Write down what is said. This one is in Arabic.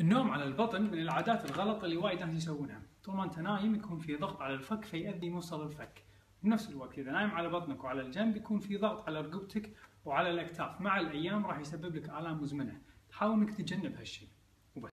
النوم على البطن من العادات الغلط اللي وايد ناس يسوونها. طول ما انت نايم يكون في ضغط على الفك فيؤدي موصل الفك. بنفس الوقت اذا نايم على بطنك وعلى الجنب يكون في ضغط على رقبتك وعلى الاكتاف، مع الايام راح يسبب لك الام مزمنه. حاول انك تتجنب هالشيء.